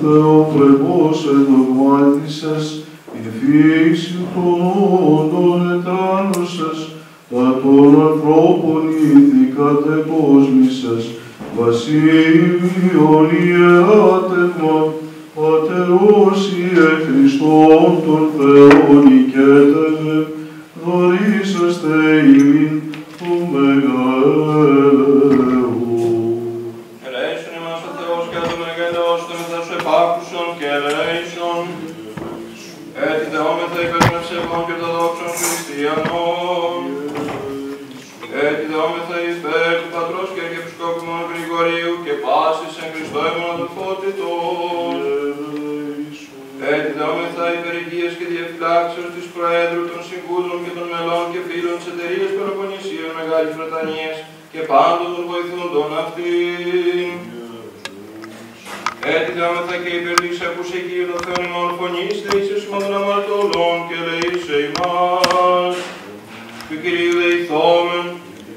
Θεοπρεπώς ενδογμάτισες, την φύση των όντων ετράνωσες, τα των ανθρώπων ήδη κατεκόσμησες, Βασίλειον ιεράτευμα, Πατερός Ιε Χριστόν των Θεών οικέτευε, δωρήσαστε ημίν του μεγαλεού. Ελέησον ημάς ο Θεός και το μεγαλειώσου το μετά σου επάκουσον και ελέησον. Έτσι δεόμεθα υπέρ των ευσεβών και των δόξων χριστιανών. Έτσι δεόμεθα υπέρ του Πατρός και Αρχιεπισκόπου μας Γρηγορίου και πάσης εν Χριστώ ημών αδελφότητος. Έτσι δεόμεθα υπέρ υγείας και διαφυλάξεως της Προέδρου, των Συμβούλων και των μελών και φίλων της εταιρείας Πελοποννησίων Μεγάλης Βρετανίας και πάντων των βοηθούντων αυτήν. Έτσι δεόμεθα και υπέρ της ακούς Αγίου των Θεών ημών φωνής, δεήσεως ημών των αμαρτωλών και ελεήσε ημάς. Του Κυρίου δεηθόμεν.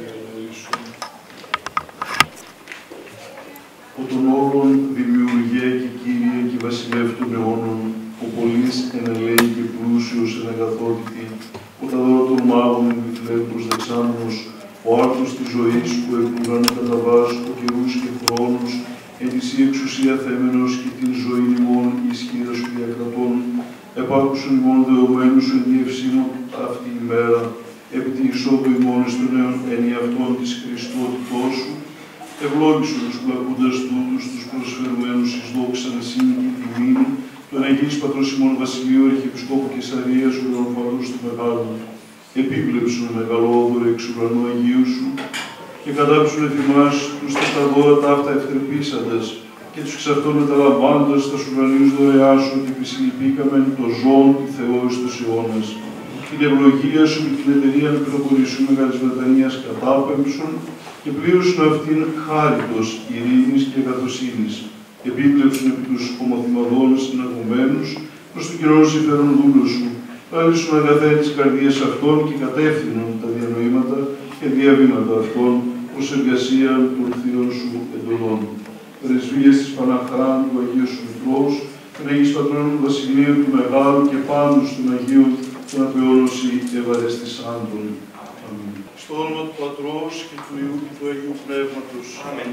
Ο των όλων δημιουργέ και Κύριε και Βασιλεύ των αιώνων, ο πολύς εν ελέη και πλούσιος εν αγαθότητη, ο τα δώρα των μάγων εν Βιθλεύμους δεξάμενος, ο άρθρος της ζωής που εκ του ουρανού καταβάς, ο καιρούς και χρόνους, εν της η εξουσία θέμενος και την ζωή ημών η ισχύρα σου διακρατών, επάκουσον ημών δεωμένους σου εν τη ευσύνων αυτή η μέρα, επί τη εισόδου ημών εις των νέων εν αυτών της Χριστότητός σου, ευλόγησον τους πλακούντας τούτους, τους προσφερουμένους εις δόξαν εσύν και τιμήν, τον Αγίης Πατρός ημών Βασιλείου, Αρχιεπισκόπου Καισαρίας, ο Ουρανοφατός του Μεγάλου, επίβλεψον μεγαλόδωρο εξ ουρανού Αγίου σου, και κατάψουν ετοιμάς τους τεσταδόρα ταύτα ευθρεπήσαντες, και τους εξ αυτών μεταλαμβάνοντας τα ουρανίους δωρεά σου, ότι επισυλληπήκαμεν το ζώον τη Θεό εις τους αιώνας. Την ευλογία σου και την εταιρεία Πελοποννησίου Μεγάλης Βρετανίας κατάπεμψον, και πλήρωσον αυτήν χάριτος, ειρήνης και αγαθοσύνης. Επίβλεψον επί τους ομοθυμαδών συναγωμένους, προς το κοινό συμφέρον δούλος σου. Πάλισον αγαθέ της καρδίας αυτών και κατεύθυνον τα διανοήματα και διαβήματα αυτών, ως εργασία των θείων σου εντολών. Πρεσβείες της Παναχράν του Αγίου σου Μητρός, των Αγίης Πατρών του Βασιλείου του Μεγάλου και πάντως των Αγίων, των απεώνωση ευαρεστησάντων. Αμήν. Στο όνομα του Πατρός και του Υιού και του Αγίου Πνεύματος. Αμήν.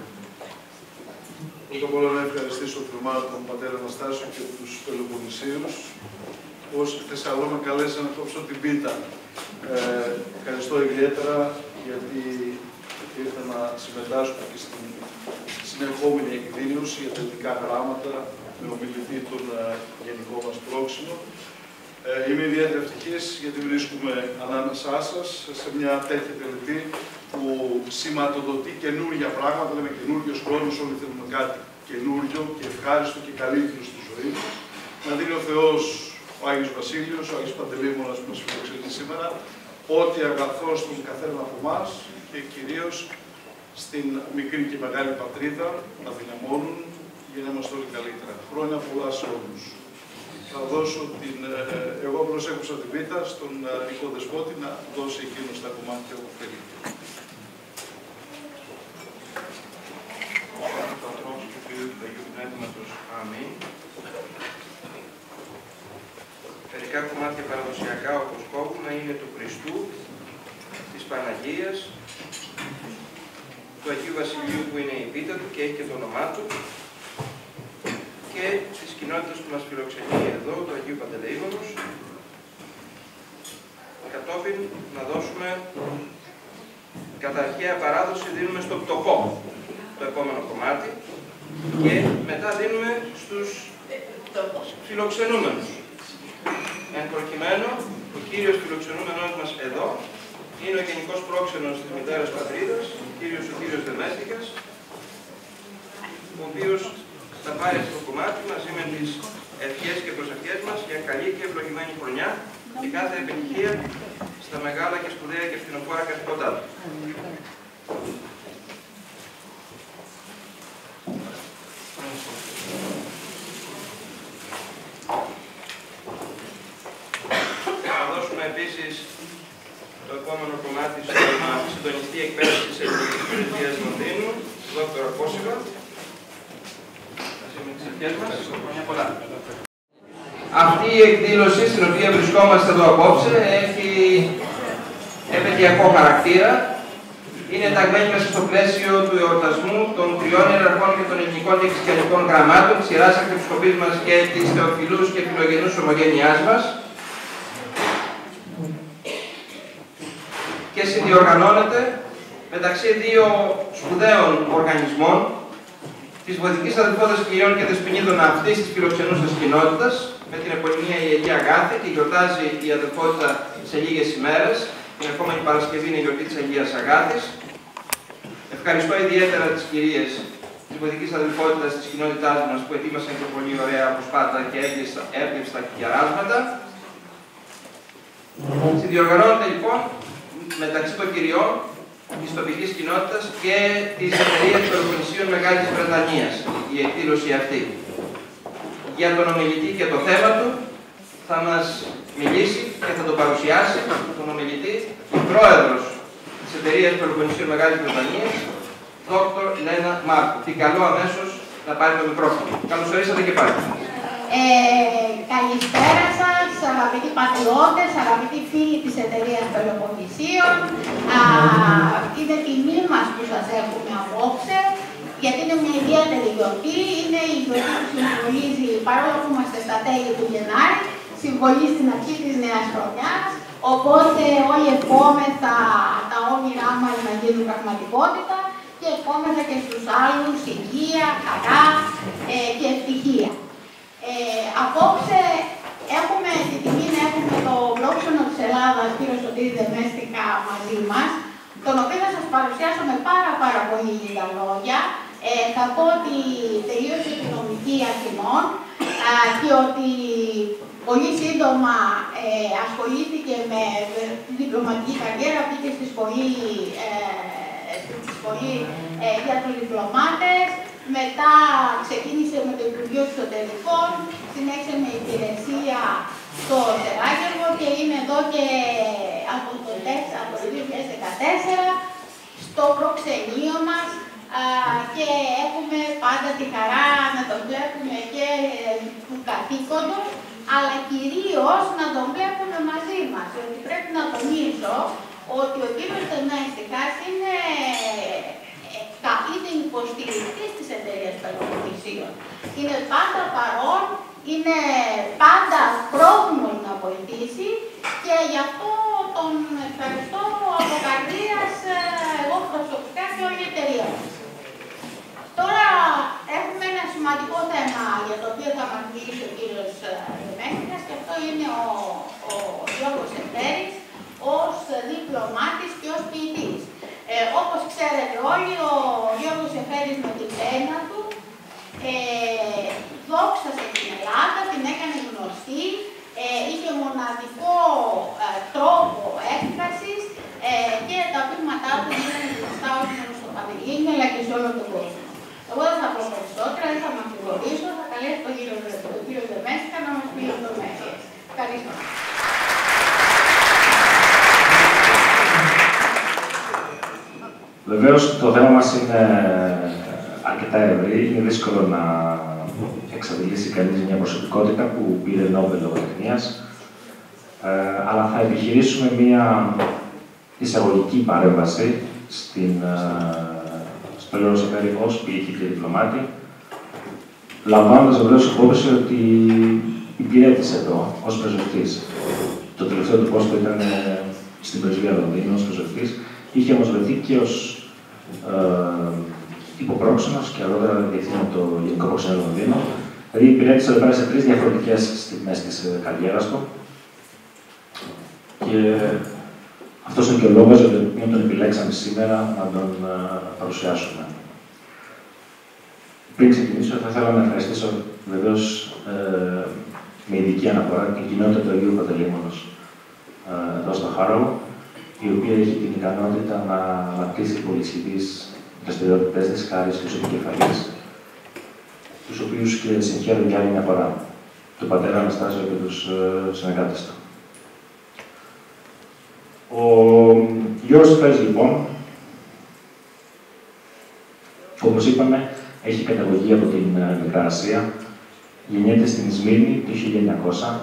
Πρώτα απ' όλα να ευχαριστήσω θερμά τον πατέρα Αναστάσιο και τους Πελοποννησίους, ως χθες καλό με καλέσαν να κόψω την πίτα. Ευχαριστώ ιδιαίτερα γιατί ήρθα να συμμετάσχω και στην συνεχόμενη εκδήλωση για τα ελληνικά γράμματα με ομιλητή τον γενικό μας πρόξενο. Είμαι ιδιαίτερα ευτυχής γιατί βρίσκομαι ανάμεσά σας σε μια τέτοια τελετή που σηματοδοτεί καινούργια πράγματα, λέμε καινούργιος χρόνος, όλοι θέλουμε κάτι καινούργιο και ευχάριστο και καλύτερο στη ζωή. Να δίνει ο Θεός, ο Άγιος Βασίλειος, ο Άγιος Παντελήμωνας που μας φιλοξενεί σήμερα, ό,τι αγαθό στον καθένα από εμάς και κυρίως στην μικρή και μεγάλη πατρίδα να δυναμώνουν για να είμαστε όλοι καλύτερα. Χρόνια πολλά σε όλους. Θα δώσω την... εγώ προσέχουσα την πίτα στον οικοδεσπότη να δώσει εκείνος τα κομμάτια που θέλει. Αμήν. Μερικά κομμάτια παραδοσιακά όπως κόβουμε είναι του Χριστού, της Παναγίας, του Αγίου Βασιλείου που είναι η πίτα του και έχει και το όνομά του, και της κοινότητας που μας φιλοξενεί εδώ, του Αγίου Παντελεήμονος. Κατόπιν να δώσουμε κατά αρχαία παράδοση, δίνουμε στο πτωχό το επόμενο κομμάτι και μετά δίνουμε στους φιλοξενούμενους. Εν προκειμένου, ο κύριος φιλοξενούμενος μας εδώ είναι ο Γενικός Πρόξενος της Μητέρας Πατρίδας, ο κύριος Δεμέστικας, ο οποίος θα πάρει αυτό το κομμάτι μαζί με τις ευχές και προσευχές μας για καλή και ευλογημένη χρονιά και κάθε επιτυχία στα μεγάλα και σπουδαία και φθινοφόρα καθηκόντά του. Θα δώσουμε επίσης το επόμενο κομμάτι στον συντονιστή εκπαίδευση της Ελληνικής Πολιτείας Λονδίνου, Δ. Κόσιβα, μαζί με τις ευχές μας. Χρόνια πολλά. Αυτή η εκδήλωση στην οποία βρισκόμαστε εδώ απόψε έχει επαιτειακό χαρακτήρα. Είναι ενταγμένη μέσα στο πλαίσιο του εορτασμού των τριών ιεραρχών και των ελληνικών και χριστιανικών γραμμάτων, της Ιεράς Αρχιεπισκοπής μας και της Θεοφιλούς και Φιλογενούς Ομογένειάς μας και συνδιοργανώνεται μεταξύ δύο σπουδαίων οργανισμών, της Βοηθικής Αδελφότητας Κυριών και Δεσποινίδων αυτής της φιλοξενούσας κοινότητας, με την επωνυμία η Αγία Αγάθη, και γιορτάζει η αδελφότητα σε λίγες ημέρες. Την επόμενη Παρασκευή είναι η γιορτή της Αγίας Αγάθης. Ευχαριστώ ιδιαίτερα τις κυρίες της Βοηθικής Αδελφότητας της κοινότητάς μας που ετοίμασαν και πολύ ωραία αποσπάτα και εύγευστα κιαράσματα. Συνδιοργανώνεται λοιπόν μεταξύ των κυριών της τοπικής κοινότητας και της εταιρείας Πελοποννησίων Μεγάλης Βρετανίας η εκδήλωση αυτή. Για τον ομιλητή και το θέμα του θα μας μιλήσει και θα το παρουσιάσει τον ομιλητή η πρόεδρος της εταιρείας Πελοποννησίων Μεγάλης Βρετανίας, Δόκτωρ Λένα Μάρκου. Την καλώ αμέσως να πάρει το μικρόφωνο. Καλώς ορίσατε και πάλι. Καλησπέρα σας, αγαπητοί πατριώτες, αγαπητοί φίλοι της εταιρείας Πελοποννησίων. Είναι τιμή μας που σας έχουμε απόψε, γιατί είναι μια ιδιαίτερη γιορτή. Είναι η γιορτή που συμβολίζει, παρόλο που είμαστε στα τέλη του Γενάρη, συμβολίζει την αρχή της νέας χρονιάς. Οπότε όλοι ευχόμεθα τα όνειρά μας να γίνουν πραγματικότητα και ευχόμεθα και στους άλλους υγεία, χαρά και ευτυχία. Απόψε έχουμε την τιμή να έχουμε το πρόξενο της Ελλάδας, κύριο Σωτήρη Δεμέστικα, μαζί μας, τον οποίο θα σας παρουσιάσω με πάρα πολύ λίγα λόγια. Θα πω ότι τελείωσε την νομική Αθηνών και ότι πολύ σύντομα ασχολήθηκε με τη διπλωματική καριέρα, πήγε στη σχολή για τους διπλωμάτες, μετά ξεκίνησε με το Υπουργείο Εξωτερικών, συνέχισε με υπηρεσία στο Σεράγεργο και είναι εδώ και από το 2014 στο προξενείο μας και έχουμε πάντα τη χαρά να τον βλέπουμε και του καθήκοντος, αλλά κυρίως να τον βλέπουμε μαζί μας. Ότι πρέπει να τονίσω ότι ο κύριος Δεμέστικας είναι υποστηρικτής της εταιρείας Πελοποννησίων. Είναι πάντα παρόν, είναι πάντα πρόθυμος να βοηθήσει και γι' αυτό τον ευχαριστώ από καρδίας εγώ προσωπικά και όλη η εταιρεία μας. Τώρα έχουμε ένα σημαντικό θέμα για το οποίο θα μας μιλήσει ο κύριος Δεμέστικας και αυτό είναι ο Γιώργος Εφέρης ως διπλωμάτης και ως ποιητής. Όπως ξέρετε όλοι, ο Γιώργος Εφέρης με την πένα του δόξασε την Ελλάδα, την έκανε γνωστή, είχε μοναδικό τρόπο έκφρασης και τα ποίηματά του ήταν γνωστά όχι μόνο στο Πανελλήνιο αλλά και σε όλο τον κόσμο. Εγώ δεν θα πω περισσότερα, δεν θα με αμφιβολήσω, θα καλέσω τον κύριο Δεμέστικα να μας πει λεπτομέρειες. Ευχαριστώ. Βεβαίως το θέμα μας είναι αρκετά ευρύ, είναι δύσκολο να εξαντλήσει κανείς μια προσωπικότητα που πήρε Νόμπελ λογοτεχνίας, αλλά θα επιχειρήσουμε μια εισαγωγική παρέμβαση στο Γιώργο Εφέρη ως ποιητή και διπλωμάτη, λαμβάνοντας βεβαίως υπόψη ότι υπηρέτησε εδώ ως πρεσβευτής. Το τελευταίο του πόστο ήταν στην πρεσβεία Λονδίνου ως πρεσβευτής. Είχε όμως βρεθεί και ως υποπρόξενος και αργότερα διευθύνω το Γενικό Προξενείο Λονδίνο. Δηλαδή υπηρέτησε εδώ πέρα σε 3 διαφορετικές στιγμές της καριέρας του. Και αυτός είναι και ο λόγος για τον οποίο τον επιλέξαμε σήμερα να τον παρουσιάσουμε. Πριν ξεκινήσω, θα ήθελα να ευχαριστήσω βεβαίως με ειδική αναφορά την κοινότητα του Αγίου Παντελεήμονος εδώ στο Χάρο, η οποία έχει την ικανότητα να αναπτύσσει πολυσχηδείς δραστηριότητες της χάρη στους επικεφαλείς, τους οποίους και συγχαίρω για άλλη μια φορά, τον πατέρα Αναστάσιο και τους συνεργάτες του. Ο Γιώργος Εφέρης, λοιπόν, όπως είπαμε, έχει καταγωγή από την Μικρά Ασία, γεννιέται στην Σμύρνη το 1900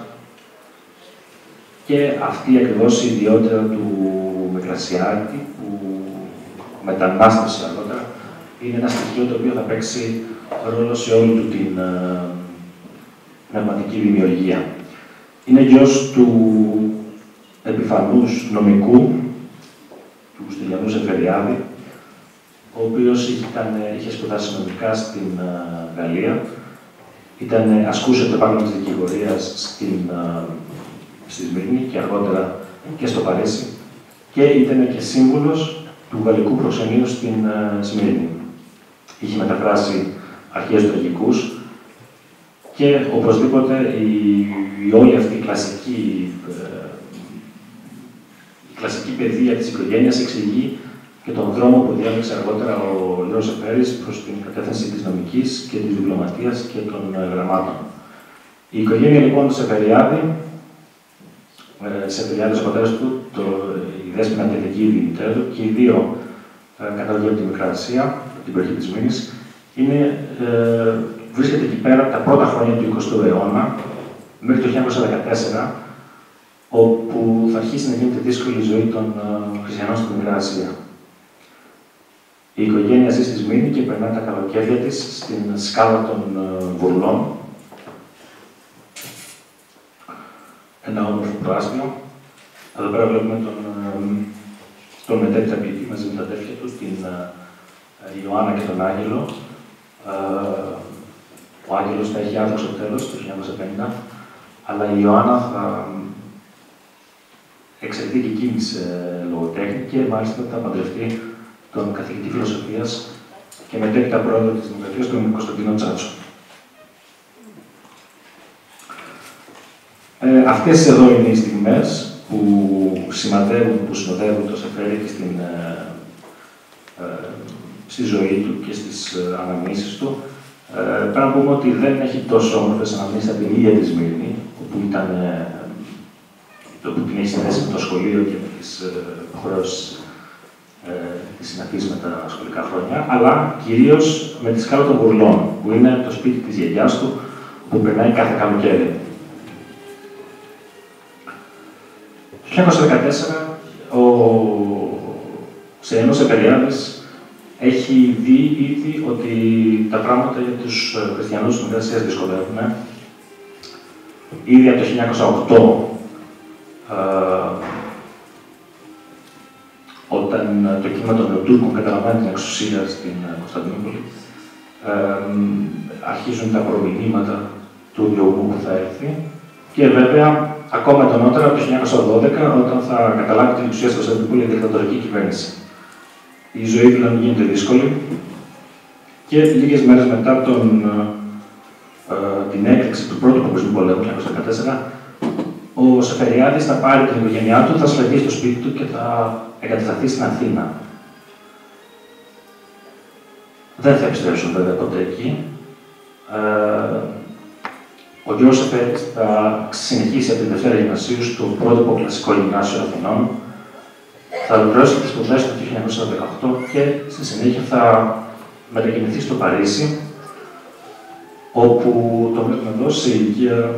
και αυτή ακριβώς η ιδιότητα του Μικρασιάτη, που μετανάστευσε αργότερα, είναι ένα στοιχείο το οποίο θα παίξει ρόλο σε όλη του την πνευματική δημιουργία. Είναι γιος του επιφανούς νομικού, του Στυλιανού Ζεφεριάδη, ο οποίος είχε σπουδάσει νομικά στην Γαλλία, ασκούσε το επάγγελμα της δικηγορίας στη Σμύρνη και αργότερα και στο Παρίσι και ήταν και σύμβουλος του γαλλικού προξενείου στην Σμύρνη. Είχε μεταφράσει αρχαίους τραγικούς και οπωσδήποτε όλη αυτή η κλασική παιδεία της οικογένειας εξηγεί και τον δρόμο που διάλεξε αργότερα ο Λέος Σεφέρης προς την κατεύθυνση της νομικής και της διπλωματίας και των γραμμάτων. Η οικογένεια λοιπόν του Σεφεριάδη, ο πατέρας του, η Δέσποινα Τελεγίδη, η μητέρα του, και οι δύο καταγωγή από τη Μικρά Ασία, από την περιοχή της Μήνης, βρίσκεται εκεί πέρα τα πρώτα χρόνια του 20ου αιώνα, μέχρι το 1914, όπου θα αρχίσει να γίνεται δύσκολη η ζωή των χριστιανών στην Μικρά Ασία. Η οικογένεια ζει στη Σμύρνη και περνά τα καλοκαίρια της στην σκάλα των Βουρλών. Ένα όμορφο προάστιο. Εδώ πέρα βλέπουμε τον μετέπειτα ποιητή μαζί με τα αδέρφια του, την Ιωάννα και τον Άγγελο. Ο Άγγελος θα έχει άδοξο τέλος το 1950, αλλά η Ιωάννα θα εξαιρετική και εκείνη σε λογοτέχνη και μάλιστα θα παντρευτεί τον καθηγητή φιλοσοφίας και μετέπειτα πρόεδρο της Δημοκρατίας, τον Κωνσταντίνο Τσάτσο. Αυτές εδώ είναι οι στιγμές που συνοδεύουν το Σεφέρη στη ζωή του και στις αναμνήσεις του. Πρέπει να πούμε ότι δεν έχει τόσο όμορφες αναμνήσεις από την ίδια τη Σμύρνη, όπου την έχει συνδέσει με το σχολείο και με τις υποχρεώσεις της συναφής με τα σχολικά χρόνια, αλλά κυρίως με τη σκάλα των Βουρλών, που είναι το σπίτι της γιαγιάς του, που περνάει κάθε καλοκαίρι. Το 1914, ο Σεϊνός Σεφεριάδης έχει δει ήδη ότι τα πράγματα για τους χριστιανούς της Μικράς Ασίας δυσκολεύουν. Ήδη από το 1908, όταν το κύμα των Νεοτούρκων καταλαμβάνει την εξουσία στην Κωνσταντινούπολη, αρχίζουν τα προμηνύματα του διωγμού που θα έρθει και βέβαια ακόμα εντονότερα από το 1912, όταν θα καταλάβει την εξουσία στην Κωνσταντινούπολη η δικτατορική κυβέρνηση. Η ζωή δηλαδή γίνεται δύσκολη και λίγες μέρες μετά την έκρηξη του Πρώτου Παγκοσμίου Πολέμου, το 1914, ο Σεφεριάδης θα πάρει την οικογένειά του, θα σφραγίσει στο σπίτι του και θα εγκατασταθεί στην Αθήνα. Δεν θα επιστρέψουν βέβαια ποτέ εκεί. Ο Γιώργος Σεφέρης θα συνεχίσει από τη Δευτέρα Γυμνασίου στο πρότυπο κλασικό γυμνάσιο Αθηνών. Θα ολοκληρώσει τις σπουδές του το 1918 και στη συνέχεια θα μετακινηθεί στο Παρίσι, όπου το βλέπουμε εδώ σε ηλικία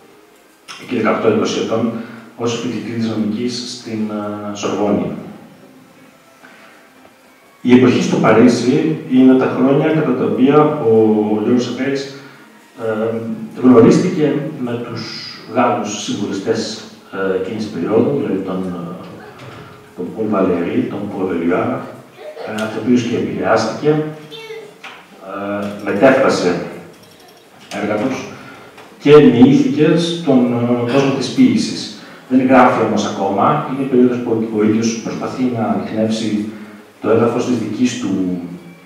18-20 ετών, ως φοιτητή της νομικής στην Σορβόνη. Η εποχή στο Παρίσι είναι τα χρόνια κατά τα οποία ο Γιώργος Σεφέρης γνωρίστηκε με τους Γάλλους συμβουλιστές εκείνης της περίοδου, δηλαδή τον Πολ Βαλερή, τον Πολ Ελιουάρα, από τους οποίους και επηρεάστηκε, μετέφρασε έργα τους και μοιήθηκε στον κόσμο της ποίησης. Δεν γράφει όμως ακόμα, είναι η περίοδος που ο ίδιος προσπαθεί να ανιχνεύσει το έδαφος της δικής του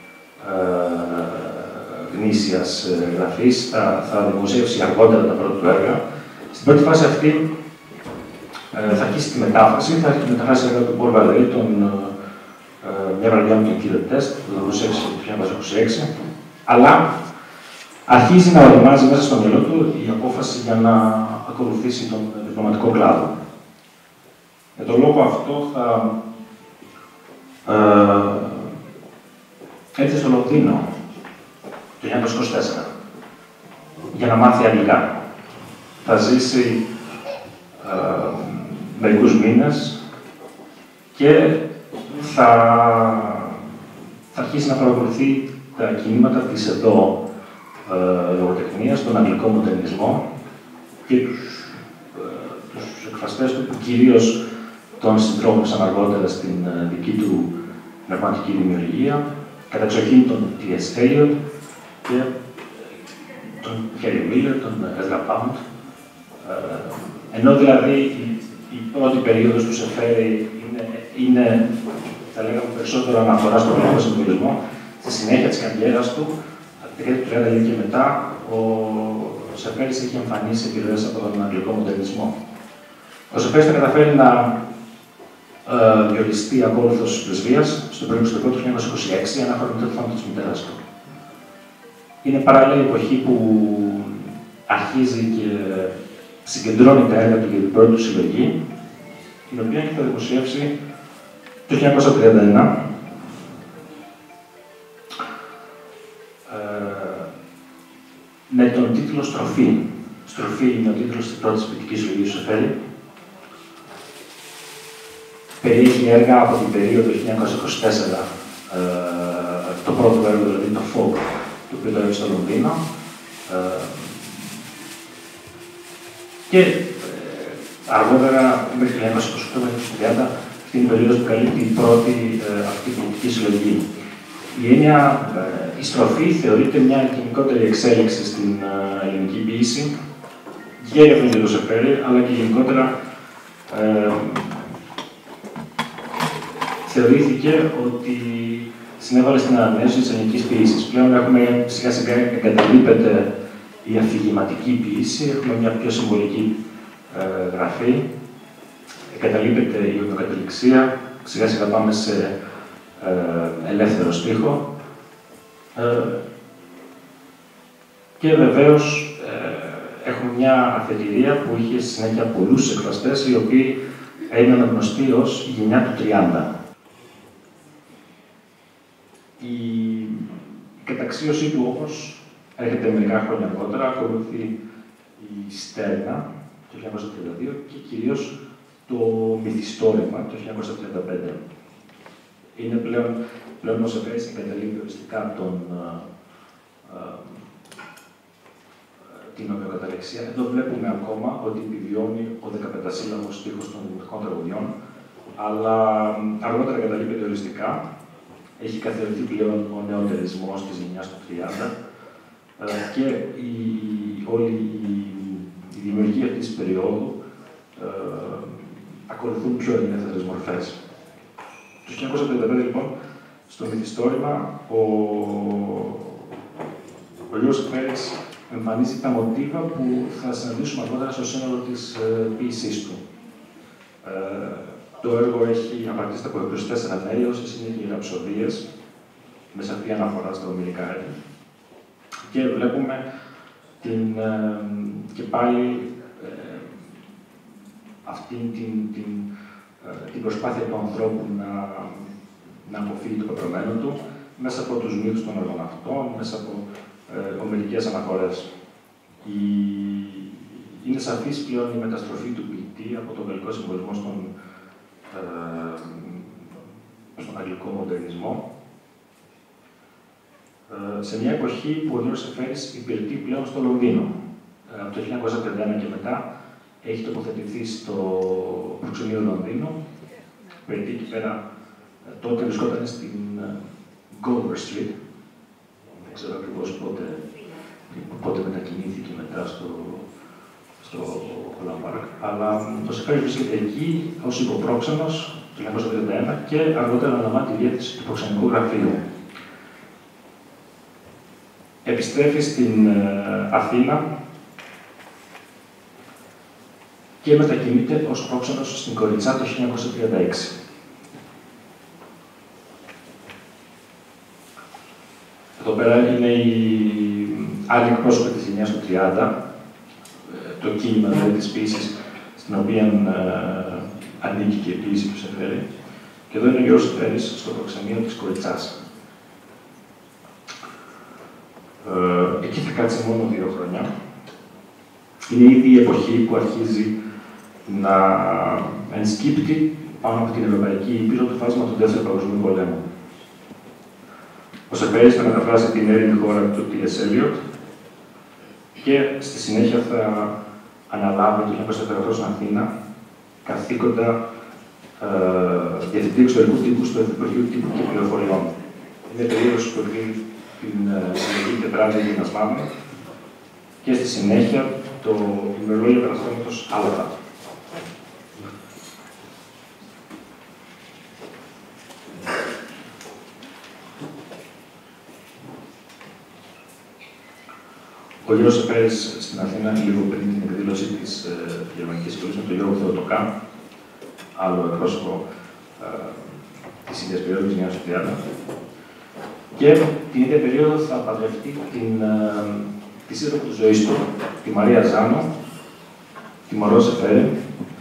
γνήσιας γραφής. Θα δημοσιεύσει αργότερα τα πρώτα του έργα. Στην πρώτη φάση αυτή θα αρχίσει τη μετάφραση, θα μεταφράσει έργα του Πολ Βαλερή, μια βραδιά με τον κύριο Τεστ, που θα δημοσιεύσει το 1926, αλλά αρχίζει να οριμάζει μέσα στο μυαλό του η απόφαση για να ακολουθήσει τον διπλωματικό κλάδο. Για τον λόγο αυτό θα έρθει στο Λονδίνο το 1924, για να μάθει αγγλικά. Θα ζήσει μερικούς μήνες και θα αρχίσει να παρακολουθεί τα κινήματα της εδώ λογοτεχνίας, τον αγγλικό μοντερνισμό και τους εκφραστές του, που κυρίως τον συντρόφισαν αργότερα στην δική του πνευματική δημιουργία, κατεξοχήν τον T.S. Eliot και τον Harry Miller, τον Ezra Pound. Ενώ δηλαδή η πρώτη περίοδος που σε φέρει είναι, θα λέγαμε, περισσότερο αναφορά στον πνευματικό συμβολισμό. Στη συνέχεια της καριέρας του, από τη δεκαετία του 30 και μετά, ο Σεφέρης έχει εμφανίσει επιρροές από τον αγγλικό μοντερνισμό. Ο Σεφέρης θα καταφέρει να διοριστεί ακόλουθος πρεσβείας στο πρώτο εξωτερικό του 1926, ένα χρόνο μετά το θάνατο της μητέρας του. Είναι παράλληλα η εποχή που αρχίζει και συγκεντρώνει τα έργα του για την πρώτη του συλλογή, την οποία και θα δημοσιεύσει το 1931. Με τον τίτλο «Στροφή». «Στροφή» είναι ο τίτλος της πρώτης ποιητικής συλλογής του Σεφέρη. Περιέχει έργα από την περίοδο 1924, το πρώτο έργο, δηλαδή το «Fog», το οποίο το έγραψε στο Λονδίνο. Και αργότερα, μέχρι το 1928, μέχρι το 1930, αυτή είναι η περίοδος που καλύπτει η πρώτη αυτή ποιητική συλλογή. Η έννοια, η στροφή θεωρείται μια γενικότερη εξέλιξη στην ελληνική ποίηση, και για τον Σεφέρη, αλλά και γενικότερα θεωρήθηκε ότι συνέβαλε στην ανανέωση της ελληνικής ποίησης. Πλέον έχουμε σιγά σιγά εγκαταλείπεται η αφηγηματική ποίηση, έχουμε μια πιο συμβολική γραφή, εγκαταλείπεται η ονοκατεληξία, σιγά σιγά πάμε σε ελεύθερο στίχο. Και βεβαίως έχουμε μια αφετηρία που είχε στη συνέχεια πολλούς εκφραστές, οι οποίοι έγιναν γνωστοί ως η γενιά του 30. Η καταξίωσή του όμως έρχεται μερικά χρόνια αργότερα, ακολουθεί η Στέρνα το 1932 και κυρίως το Μυθιστόρημα το 1935. Είναι πλέον ο Σεφέρης εγκαταλείπει οριστικά την ομοιοκαταληξία. Εδώ βλέπουμε ακόμα ότι επιβιώνει ο 15σύλλαβος στίχος των δημοτικών τραγουδιών, αλλά αργότερα εγκαταλείπεται οριστικά. Έχει καθιερωθεί πλέον ο νεοτερισμός της γενιάς του 30 και όλη η δημιουργία αυτής της περίοδου ακολουθούν πιο ελεύθερες μορφές. Το 1935, λοιπόν, στο Μυθιστόρημα, ο Γιώργος Σεφέρης εμφανίζει τα μοτίβα που θα συναντήσουμε αργότερα στο σύνολο της ποίησής του. Το έργο έχει απαρτίζεται από 24 μέρη, όσες είναι και οι ραψοδίες, με σαφή αναφορά στα ομιλικά έργα. Και βλέπουμε και πάλι αυτή την προσπάθεια του ανθρώπου να αποφύγει το πεπρωμένο του, μέσα από τους μύθους των αργοναυτών, μέσα από ομιλικές αναφορές. Είναι σαφής πλέον η μεταστροφή του ποιητή από τον γαλλικό συμβολισμό στον αγγλικό μοντερνισμό, σε μια εποχή που ο Γιώργος Σεφέρης υπηρετεί πλέον στο Λονδίνο. Από το 1931 και μετά έχει τοποθετηθεί στο προξενείο Λονδίνο, υπηρετεί εκεί πέρα. Τότε βρισκόταν στην Gower Street, δεν ξέρω ακριβώς πότε μετακινήθηκε μετά στο Holland Park, αλλά ο Σεφέρης βρίσκεται εκεί ως υποπρόξενος το 1931 και αργότερα αναλαμβάνει τη διεύθυνση του προξενικού γραφείου. Επιστρέφει στην Αθήνα και μετακινείται ως πρόξενος στην Κοριτσά το 1936. Εδώ πέρα είναι η άλλη εκπρόσωπη της γενιάς του 30, το κίνημα δηλαδή της ποίησης, στην οποία ανήκει και η ποίηση του Σεφέρη. Και εδώ είναι ο Γιώργος Σεφέρης στο προξενείο της Κοριτσάς. Εκεί θα κάτσει μόνο 2 χρόνια. Είναι ήδη η εποχή που αρχίζει να ενσκύπτει πάνω από την Ευρωπαϊκή Ήπειρο το φάσμα του Δεύτερου Παγκοσμίου Πολέμου. Ο Σεφέρης θα μεταφράσει την έρημη χώρα του T.S. Eliot και στη συνέχεια θα αναλάβει το 1948 στην Αθήνα καθήκοντα διευθυντή εξωτερικού τύπου στο Υπουργείο Τύπου και Πληροφοριών. Είναι περίοδος που έχει την συλλογή τετράδια γυμνασμάτων και στη συνέχεια το ημερολόγιο καταστρώματος Άλφα. Ο Γιώργος Σεφέρης στην Αθήνα, λίγο πριν την εκδήλωση της Γερμανικής Σχολής με τον Γιώργο Θεοτοκά, άλλο εκπρόσωπο της ίδιας περίοδου της Νέας Σοφιάτα. Και την ίδια περίοδο θα παντρευτεί τη σύντροφο της ζωής του, τη Μαρία Ζάνο, τη Μωρό Σεφέρη.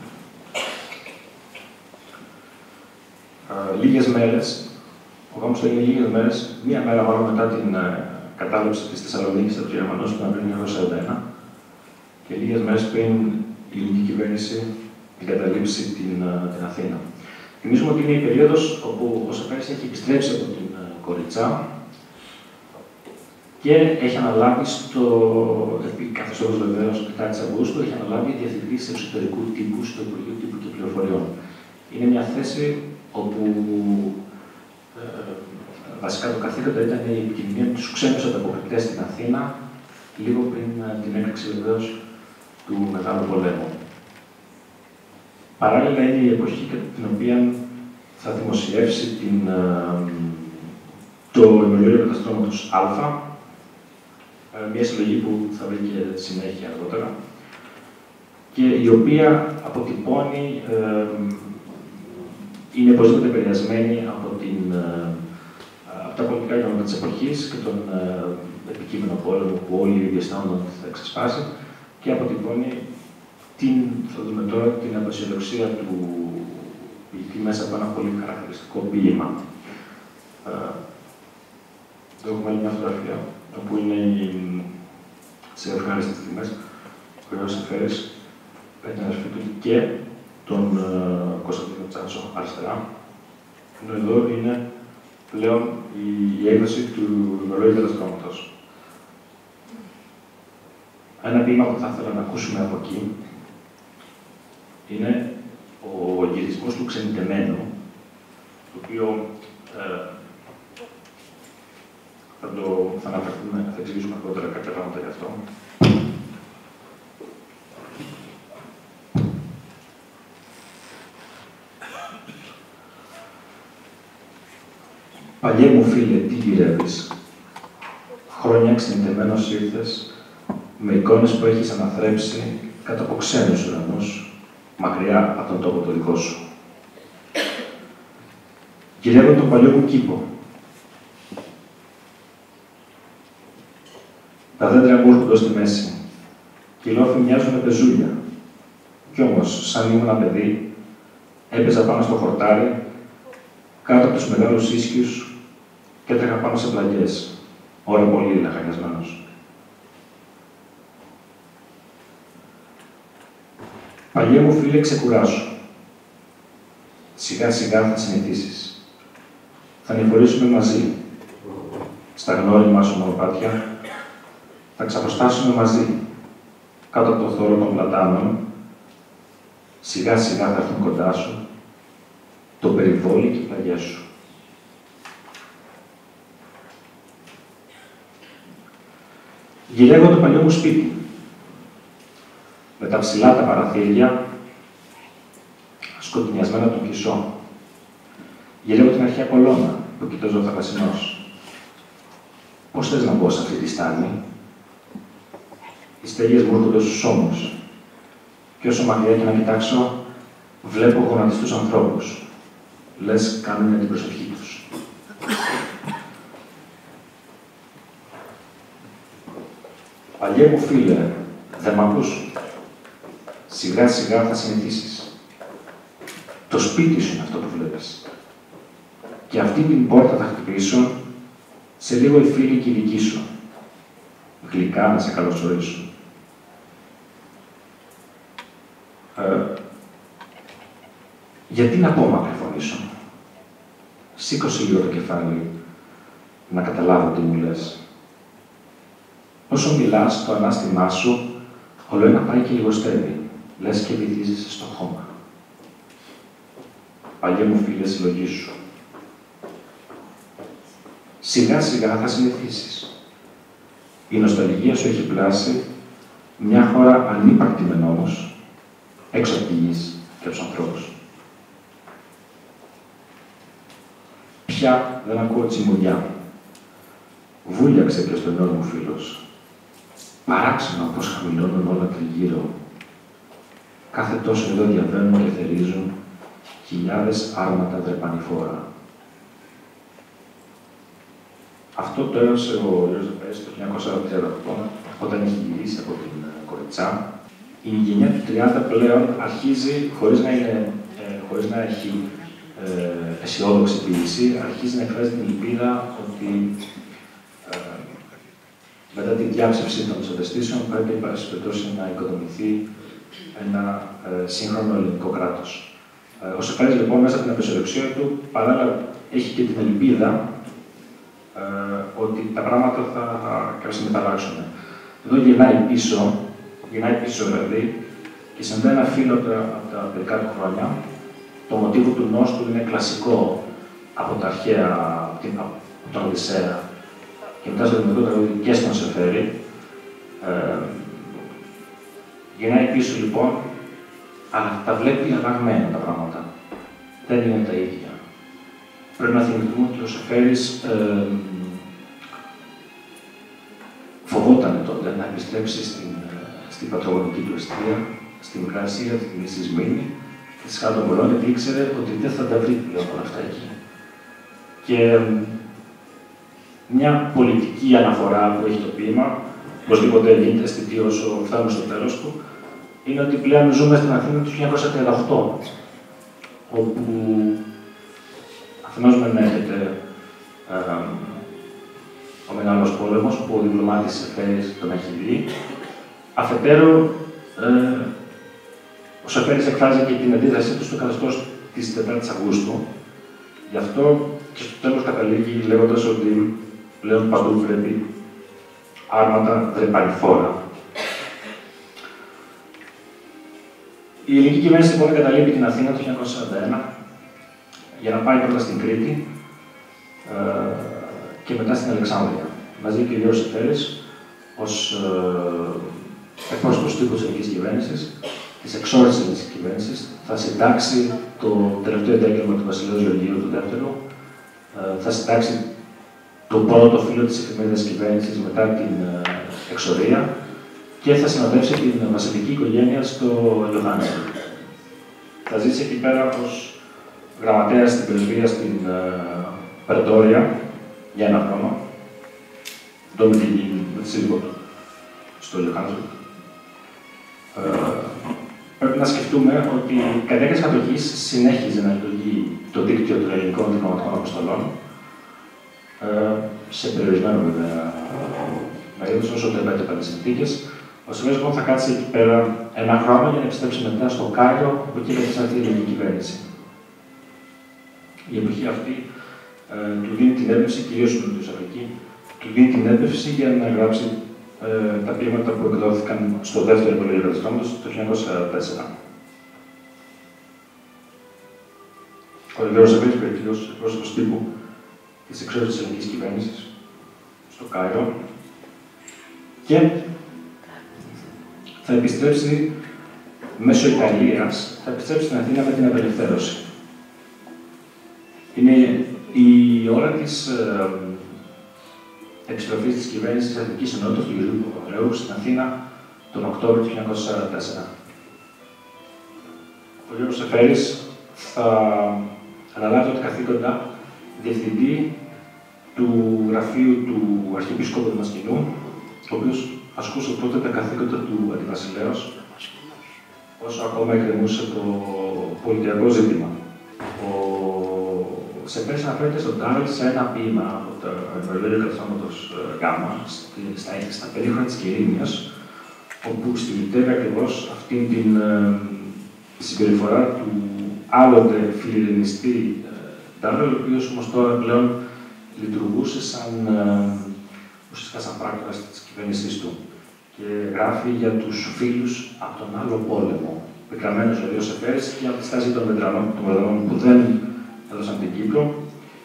Λίγες μέρες, ο γάμος έγινε λίγες μέρες, μία μέρα μάλλον μετά την κατάληψη της Θεσσαλονίκης από τους Γερμανούς τον Απρίλιο 1941 και λίγες μέρες πριν η ελληνική κυβέρνηση την καταλήψει την Αθήνα. Θυμίζουμε ότι είναι η περίοδος όπου ο Σεφέρης έχει επιστρέψει από την Κοριτσά και έχει αναλάβει στο καθεστώς βεβαίως του 7 Αυγούστου, έχει αναλάβει διευθυντής εξωτερικού τύπου στο Υπουργείο Τύπου και Πληροφοριών. Είναι μια θέση όπου βασικά το καθήκοντα ήταν η επικοινωνία με τους ξένους ανταποκριτές στην Αθήνα, λίγο πριν την έκρηξη βεβαίως του Μεγάλου Πολέμου. Παράλληλα είναι η εποχή κατά την οποία θα δημοσιεύσει το ημερολόγιο καταστρώματος Α, μια συλλογή που θα βρει και συνέχεια αργότερα, και η οποία αποτυπώνει, είναι οπωσδήποτε επηρεασμένη από τα πολιτικά γεγονότα της εποχής και τον επικείμενο πόλεμο που όλοι οι διαισθάνονταν ότι θα εξασπάσει και αποτυπώνει θα δούμε τώρα την απεσιοδοξία του ποιητή μέσα από ένα πολύ χαρακτηριστικό ποίημα. Εδώ έχουμε άλλη μια φωτογραφία, όπου είναι σε ευχάριστες στιγμές ο Γιώργος Σεφέρης με την αδερφή του και τον Κωνσταντίνο Τσάτσο αριστερά. Ενώ εδώ είναι πλέον η έκδοση του ημερολόγιου καταστρώματος. Ένα ποίημα που θα ήθελα να ακούσουμε από εκεί είναι ο γυρισμός του ξενιτεμένου, το οποίο θα αναφερθούμε, θα εξηγήσουμε αργότερα κάποια πράγματα γι' αυτό. Παλιέ μου φίλε, τι γυρεύεις, χρόνια ξενιτεμένος ήρθες, με εικόνες που έχεις αναθρέψει κάτω από ξένους ουρανούς, μακριά από τον τόπο το δικό σου. Γυρεύω τον παλιό μου κήπο. Τα δέντρα μου έρχονται στη μέση και οι λόφοι μοιάζουν με πεζούλια. Κι όμως, σαν ήμουν ένα παιδί, έπαιζα πάνω στο χορτάρι, κάτω από τους μεγάλους ίσκιους και έτρεχα πάνω σε πλαγιές, ώρα πολύ λαχανιασμένος. Παλιέ μου φίλε, ξεκουράσου. Σιγά σιγά θα συνηθίσεις. Θα νηφορήσουμε μαζί. Στα γνώριμά σου μονοπάτια θα ξαποστάσουμε μαζί. Κάτω από το θόρο των πλατάνων, σιγά σιγά θα έρθουν κοντά σου το περιβόλι και οι πλαγιές σου. Γυρεύω το παλιό μου σπίτι. Με τα ψηλά τα παραθύρια, σκοτεινιασμένα τον κισό. Γυρεύω την αρχαία κολόνα που κοιτώζω ο θαλασσινός. Πώς θες να μπω σε αυτή τη στάνη? Οι στέγες μου έρχονται στους ώμους. Και όσο μακριά και να κοιτάξω, βλέπω γονατιστούς ανθρώπους. Λες, κάνουν την προσευχή τους. Παλιέ μου φίλε, δεν μ' ακούς? Σιγά σιγά θα συνηθίσεις. Το σπίτι σου είναι αυτό που βλέπεις. Και αυτή την πόρτα θα χτυπήσω, σε λίγο οι φίλοι και οι δικοί σου. γλυκά να σε καλωσορίσουν. Γιατί να απομακρυνθήσω. Σήκωσε λίγο το κεφάλι, να καταλάβω τι μου λες. Όσο μιλάς, το ανάστημά σου όλο ένα πάει και λιγοστεύει, λες και βυθίζεσαι στο χώμα. Παλιέ μου φίλε, συλλογήσου. Σιγά σιγά θα συνηθίσεις. Η νοσταλγία σου έχει πλάσει μια χώρα ανύπαρκτη μεν όμως, έξω από τη γης και από τους ανθρώπους. Πια δεν ακούω τσιμουδιά. Βούλιαξε και ο στενός μου φίλος. Παράξενο πως χαμηλώνουν όλα τριγύρω. Κάθε τόσο εδώ διαβαίνουν και θερίζουν χιλιάδες άρματα δρεπανηφόρα. Αυτό το έδωσε ο Ιωσήφ το 1948, όταν έχει γυρίσει από την Κοριτσά. Η γενιά του 30 πλέον αρχίζει, χωρίς να έχει αισιόδοξη ποιήση, αρχίζει να εκφράζει την ελπίδα ότι μετά τη διάψευση των μεσοδεστήσεων πρέπει να οικοδομηθεί ένα σύγχρονο ελληνικό κράτος. Ο Σεφέρης λοιπόν μέσα από την απεσιοδοξία του παράλληλα έχει και την ελπίδα ότι τα πράγματα θα κάποια στιγμή θα αλλάξουν. Εδώ γυρνάει πίσω δηλαδή και συνδέει ένα φύλλο από τα παιδικά του χρόνια. Το μοτίβο του νόστου είναι κλασικό από τα αρχαία, από τον Οδυσσέα και μετά στο δημοτικό τραγούδι και στον Σεφέρη. Γυρνάει πίσω λοιπόν, αλλά τα βλέπει αλλαγμένα τα πράγματα. Δεν είναι τα ίδια. Πρέπει να θυμηθούμε ότι ο Σεφέρης φοβόταν τότε να επιστρέψει στην πατρογονική του αιστεία, στη Μικρά Ασία, τη Μισή Σμύρνη, τη Σχάρα των Πολλών, γιατί ήξερε ότι δεν θα τα βρει πλέον όλα αυτά εκεί. Και μια πολιτική αναφορά που έχει το ποίημα, οπωσδήποτε γίνεται αισθητή όσο φτάνουμε στο τέλος του, είναι ότι πλέον ζούμε στην Αθήνα του 1938, όπου αφενός μεν έρχεται ο Μεγάλος Πόλεμος, που ο διπλωμάτης Σεφέρης τον έχει δει. Αφετέρου, ο Σεφέρης εκφράζει και την αντίδρασή του στο καθεστώς της 4ης Αυγούστου. Γι' αυτό και στο τέλος καταλήγει λέγοντας ότι πλέον παντού πρέπει άρματα δρεπανηφόρα. Η ελληνική κυβέρνηση λοιπόν εγκαταλείπει την Αθήνα το 1941 για να πάει πρώτα στην Κρήτη και μετά στην Αλεξάνδρεια. Μαζί και ο Γιώργος Σεφέρης ως εκπρόσωπος του της ελληνικής κυβέρνησης, της εξόρυξης της κυβέρνησης, θα συντάξει το τελευταίο επάγγελμα του Βασιλέως Γεωργίου του Δεύτερου, θα συντάξει το πρώτο φύλλο της εφημερίδας κυβέρνησης μετά την εξορία και θα συνοδεύσει την βασιλική οικογένεια στο Ιωάννησο. Θα ζήσει εκεί πέρα ως γραμματέας στην πρεσβεία στην Περτόρια για ένα χρόνο, εδώ με τη σύζυγό του, στο Ιωάννησο. Πρέπει να σκεφτούμε ότι η κατέκριση κατοχής συνέχιζε να λειτουργεί το δίκτυο των ελληνικών διπλωματικών αποστολών, σε περιορισμένο βέβαια μέγεθος, όσο το επέτρεπαν οι συνθήκες. Ο Σεφέρης λοιπόν θα κάτσει εκεί πέρα ένα χρόνο για να επιστρέψει μετά στο Κάιρο, που εκεί θα έρθει η ελληνική κυβέρνηση. Η εποχή αυτή του δίνει την έμπνευση, κυρίως στην Νότια Αφρική, του δίνει την έμπνευση για να γράψει τα ποίηματα που εκδόθηκαν στο δεύτερο υπολογισμό του Στρώματος το 1944. Ο Γιώργος Σεφέρης περικλεί ως εκπρόσωπος τύπου της εξόρυξης της ελληνικής κυβέρνησης στο Κάιρο και θα επιστρέψει μέσω Ιταλίας, θα επιστρέψει στην Αθήνα με την απελευθέρωση. Είναι η ώρα της επιστροφής της κυβέρνησης της Εθνικής Ενότητας του Γεωργίου Παπανδρέου στην Αθήνα τον Οκτώβριο του 1944. Ο Γιώργος Σεφέρης θα αναλάβει τα καθήκοντα διευθυντή του γραφείου του Αρχιεπίσκοπου Δαμασκηνού, ο οποίος ασκούσε τότε τα καθήκοντα του αντιβασιλέως, όσο ακόμα εκκρεμούσε το πολιτιακό ζήτημα. Ο Σεφέρης αναφέρεται στον Ντάρελ σε ένα ποίημα από το ημερολόγιο καθόματος Γάμμα, στα 5 χρόνια της Κερίνιας, όπου στυλιτεύει ακριβώς αυτή την συμπεριφορά του άλλοτε φιλιρινιστή Ντάρελ, ο οποίος όμως τώρα πλέον λειτουργούσε ουσιαστικά σαν πράκτορας της κυβέρνησής του. Και γράφει για τους φίλους από τον άλλο πόλεμο. Πικραμένος δηλαδή ο Σεφέρης και από τη στάση των Βρετανών που δεν έδωσαν την Κύπρο.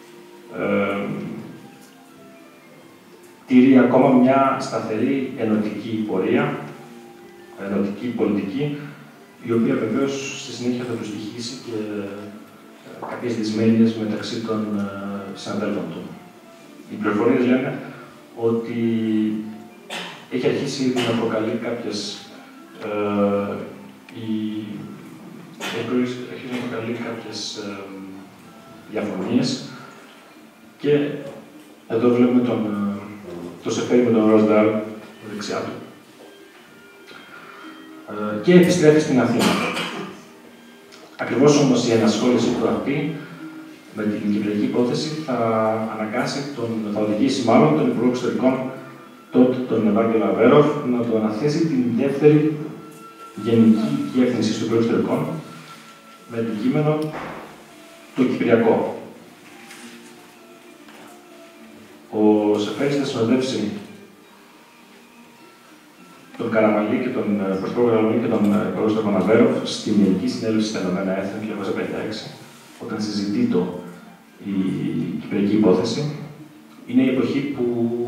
Τηρεί ακόμα μια σταθερή ενωτική πορεία, ενωτική πολιτική, η οποία βεβαίως στη συνέχεια θα του στοιχήσει και κάποιες δυσμένειες μεταξύ των συναδέλφων του. Οι πληροφορίες λένε ότι έχει αρχίσει ήδη να προκαλεί κάποιες διαφωνίες και εδώ βλέπουμε το Σεφέρη με τον Ροσντάλ δεξιά του. Και επιστρέφει στην Αθήνα. Ακριβώς όμως η ενασχόληση του αυτή με την κυπριακή υπόθεση θα οδηγήσει μάλλον τον Υπουργό Εξωτερικών τότε τον Ευάγγελο Αβέροφ να το αναθέσει την δεύτερη γενική διεύθυνση του Υπουργείου Εξωτερικών με αντικείμενο το Κυπριακό. Ο Σεφέρης θα συνοδεύσει τον Καραμαλή και τον Πρωθυπουργό Καραμαλή και τον Υπουργό Εξωτερικών Αβέροφ στην Γενική Συνέλευση στα Ηνωμένα Έθνη του 1956, όταν συζητείται η κυπριακή υπόθεση. Είναι η εποχή που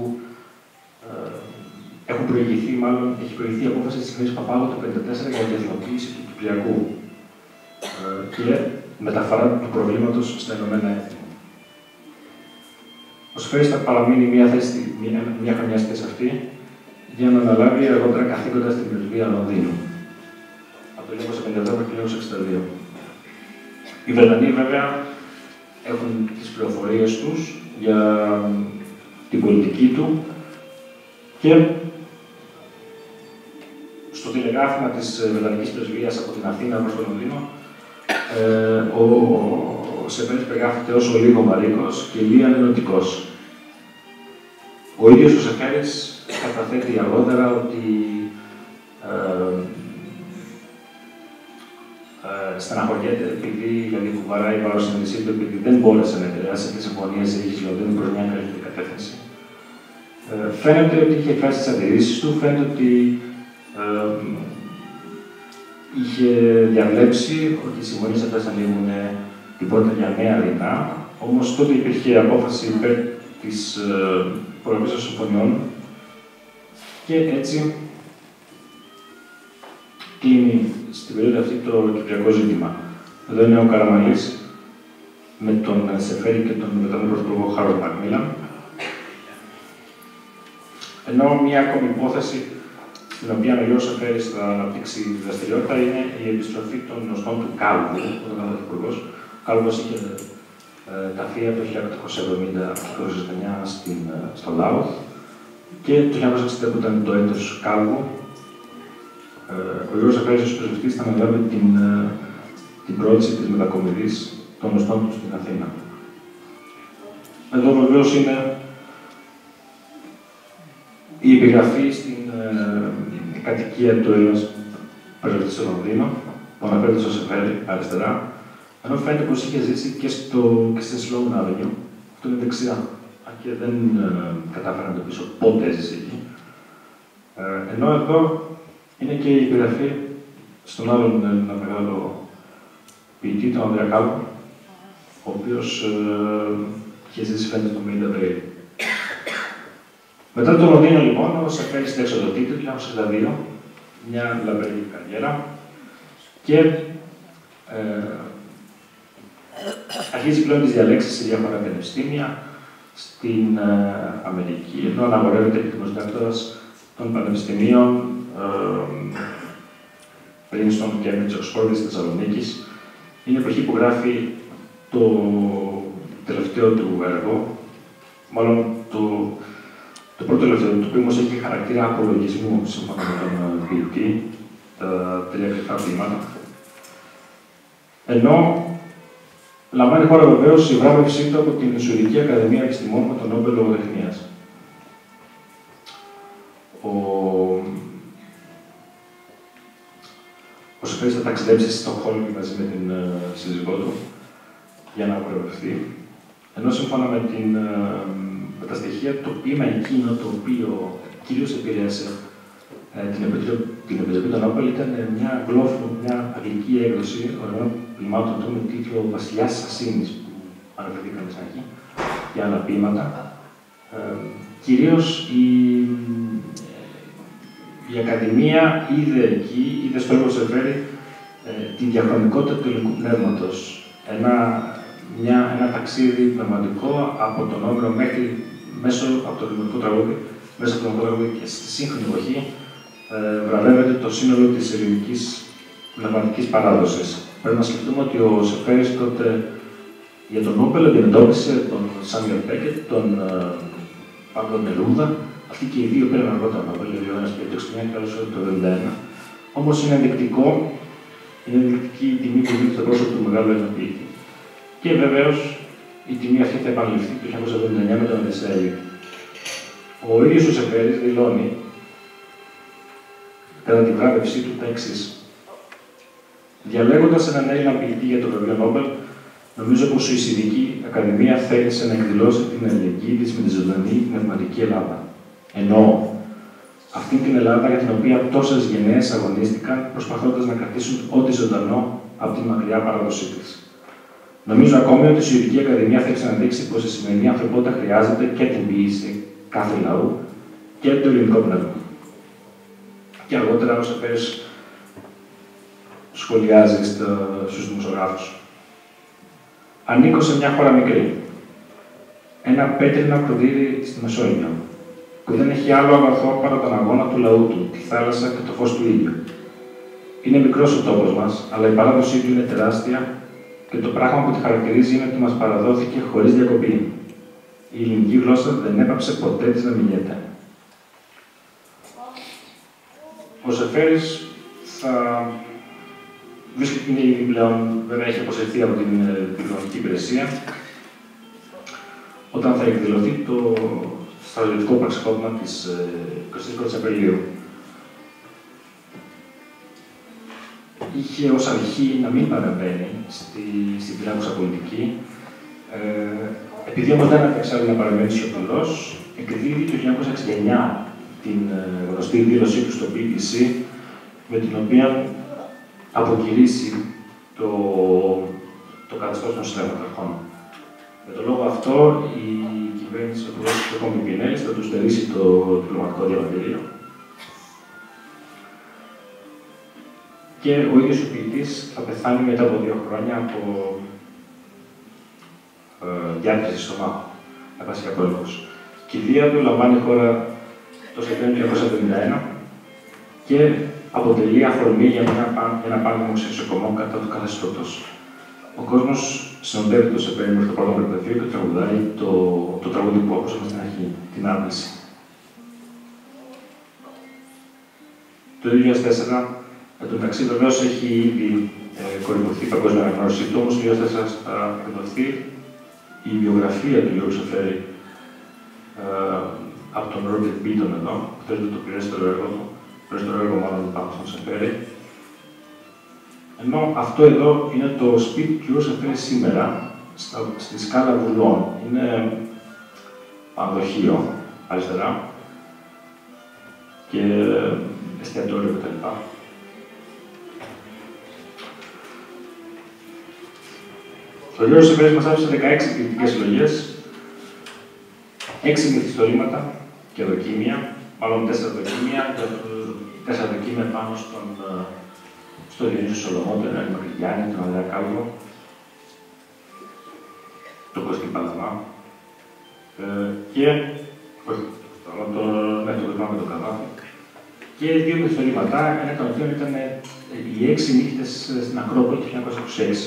έχει προηγηθεί η απόφαση της κυβέρνησης Παπάγου το 1954 για την εθνοποίηση του Κυπριακού και μεταφορά του προβλήματος στα Ηνωμένα Έθνη. Ο Σεφέρης θα παραμείνει μια χρονιά στη θέση αυτή για να αναλάβει αργότερα καθήκοντα στην πρεσβεία Λονδίνου από το 1952 μέχρι το 1962. Οι Βρετανοί βέβαια έχουν τις πληροφορίες τους για την πολιτική του και στο τηλεγράφημα της Βρετανικής Πρεσβείας από την Αθήνα προς το Λονδίνο, ο Σεφέρης περιγράφεται ως ο λίγο μαρίκος και λίαν ενωτικός. Ο ίδιος ο Σεφέρης καταθέτει αργότερα ότι στεναχωριέται επειδή δηλαδή κουβαράει βάρος στην νησί του, επειδή δεν μπόρεσε να επηρεάσει τις συμφωνίες της Λονδίνου προς μια καλύτερη κατεύθυνση. Φαίνεται ότι είχε εκφράσει τις αντιρρήσεις του, φαίνεται ότι είχε διαβλέψει ότι οι συμφωνίες αυτές ανοίγουν την πόρτα για νέα δεινά, όμως τότε υπήρχε απόφαση υπέρ της υπογραφής των συμφωνιών και έτσι κλείνει στην περίοδο αυτή το κυπριακό ζήτημα. Εδώ είναι ο Καραμαλής με τον Σεφέρη και τον Βρετανό Πρωθυπουργό Χάρολντ Μακμίλαν. Ενώ μια ακόμη υπόθεση στην οποία ο Γιώργος Σεφέρης θα αναπτύξει τη δραστηριότητα είναι η επιστροφή των γνωστών του Κάλβου, ο Πρωθυπουργός. Ο Κάλβος είχε ταφεί από το 1870-1869 στο Λάοθ και το 1960 που ήταν το έτος Κάλβου, ο Γιώργος Σεφέρης ως πρεσβευτής θα αναλάβει την πρόθεση της μετακομιδής των γνωστών του στην Αθήνα. Εδώ βεβαίως είναι η επιγραφή στην κατοικία του Έλληνας πρεσβευτή στο Λονδίνο, που αναφέρεται στο Σεφέρη αριστερά, ενώ φαίνεται πως είχε ζήσει και στην Sloane Avenue, αυτό είναι δεξιά, αν και δεν κατάφερα να το πείσω πότε έζησε εκεί. Ενώ εδώ είναι και η επιγραφή στον άλλον ένα μεγάλο ποιητή, τον Ανδρέα Κάλβο, ο οποίος είχε ζήσει φαίνεται το Μίλντα Μπρέιλι. Μετά το Λονδίνο, λοιπόν, ο Σεφέρης εξοδοτείται το 1962, μια λαμπερή καριέρα και αρχίζει πλέον τις διαλέξεις σε διάφορα πανεπιστήμια στην Αμερική, ενώ αναγορεύεται επίτιμος διδάκτορας των πανεπιστημίων Princeton, Cambridge, Oxford της Θεσσαλονίκης. Είναι η εποχή που γράφει το τελευταίο του έργο, μάλλον το πρώτο τελευταίο του, οποίο όμως έχει χαρακτήρα απολογισμού, σύμφωνα με τον ποιητή, τα τρία κρυφά ποίηματα. Ενώ Λαμβάνει χώρα βεβαίως η βράβευσή του από την Σουηδική Ακαδημία Επιστημών με τον Νόμπελ Λογοτεχνίας. Ο Σεφέρης θα ταξιδέψει στο Στοκχόλμη μαζί με την σύζυγό του για να βραβευτεί. Ενώ σύμφωνα με τα στοιχεία, το ποίημα εκείνο το οποίο κυρίως επηρέασε την Επιτροπή των Νόμπελ ήταν μια αγγλική έκδοση ορισμένων ποιμάτων του με τίτλο Βασιλιάς της Ασσίνης, που αναφερθήκαμε στην αρχή, και άλλα ποίηματα. Κυρίως η Ακαδημία είδε εκεί, είδε στο έργο Σεφέρη, τη διαχρονικότητα του ελληνικού πνεύματος. Ένα ταξίδι πνευματικό από τον Όμηρο από το ελληνικό τραγούδι, μέσα από το ελληνικό τραγούδι και στη σύγχρονη εποχή, βραβεύεται το σύνολο της ελληνικής πνευματικής παράδοσης. Πρέπει να σκεφτούμε ότι ο Σεφέρης τότε για τον Νόμπελ αντιμετώπισε τον Σάμιουελ Μπέκετ, τον Παύλο Νερούδα. Αυτοί και οι δύο πήραν αργότερα Νόμπελ, ο ένας πήρε το 1969 και ο άλλος το 1971. Όμως είναι ενδεικτική η τιμή που δίνει στο πρόσωπο του μεγάλου Έλληνα ποιητή. Και βεβαίως η τιμή αυτή θα επαναληφθεί το 1979 με τον Οδυσσέα. Ο ίδιος ο Σεφέρης δηλώνει κατά τη βράβευσή του τα εξής. Διαλέγοντας έναν Έλληνα ποιητή για το βραβείο Νόμπελ, νομίζω πως η Σουηδική Ακαδημία θέλησε να εκδηλώσει την αλληλεγγύη της με τη ζωντανή πνευματική Ελλάδα. Εννοώ αυτήν την Ελλάδα για την οποία τόσες γενναίες αγωνίστηκαν, προσπαθώντας να κρατήσουν ό,τι ζωντανό από την μακριά παράδοσή της. Νομίζω ακόμη ότι η Σουηδική Ακαδημία θέλει να δείξει πως η σημερινή ανθρωπότητα χρειάζεται και την ποιήση κάθε λαού και το ελληνικό πνεύμα. Και αργότερα ο Σεφέρης σχολιάζει στους δημοσιογράφους. Ανήκω σε μια χώρα μικρή. Ένα πέτρινο κροδίδι στη Μεσόγειο, που δεν έχει άλλο αγαθό παρά τον αγώνα του λαού του, τη θάλασσα και το φως του ήλιου. Είναι μικρός ο τόπος μας, αλλά η παράδοσή του είναι τεράστια και το πράγμα που τη χαρακτηρίζει είναι ότι μας παραδόθηκε χωρίς διακοπή. Η ελληνική γλώσσα δεν έπαψε ποτέ της να μιλιέται. Ο Σεφέρης θα βρίσκεται ήδη πλέον, βέβαια έχει αποσυρθεί από την διπλωματική υπηρεσία, όταν θα εκδηλωθεί το στρατιωτικό πραξικόπημα της 21ης Απριλίου. Είχε ως αρχή να μην παρεμβαίνει στην τρέχουσα πολιτική, επειδή όμως δεν έπαιξε να παρεμβαίνει σιωπηλός, εκδίδει το 1969 την γνωστή δήλωσή του στο BBC, με την οποία αποκηρύσσει το καθεστώς των συλλαγματαρχών. Με τον λόγο αυτό, η κυβέρνηση του κ. Πιπινέλης θα του στερήσει το διπλωματικό διαβατήριο. Και ο ίδιος ο ποιητής θα πεθάνει μετά από 2 χρόνια από διάκριση στομάχου, επασιακό λόγος. Η κηδεία του λαμβάνει χώρα το Σεπτέμβριο του 1971 και αποτελεί αφορμή για ένα πάνδημο νοσοκομείο κατά του καθεστώτος. Ο κόσμος συνοδεύει το Σεφέρη μέχρι το πρώτο προπεδίο και τραγουδάει το τραγούδι που ακούσαμε στην αρχή, την Άπληση. Το 2004, εντωμεταξύ βεβαίως έχει ήδη κορυφωθεί η παγκόσμια αναγνώριση του, όμως το 2004 θα εκδοθεί η βιογραφία του Γιώργου Σεφέρη από τον Ρόμπερτ Μπίτον εδώ, που θέλετε το πληρέστερο έργο του, πληρέστερο έργο μάλλον πάνω στον Σεφέρη. Ενώ αυτό εδώ είναι το σπίτι του Γιώργου Σεφέρη σήμερα, στη σκάλα Βουλών. Είναι πανδοχείο αριστερά και εστιατόριο κτλ. Ο Γιώργος Σεφέρης μας άφησε 16 κριτικές συλλογές, 6 μυθιστορήματα και δοκίμια, μάλλον 4 δοκίμια, 4 δοκίμια πάνω στο Διονύσιο Σολομό, τον Έλλη Μακρυγιάννη, τον Ανδρέα Κάλβο, τον Κώστη Παλαμά και μέχρι το με τον Καβάφη. Και 2 μυθιστορήματα, ένα των οποίων ήταν οι 6 νύχτες στην Ακρόπολη του 1926.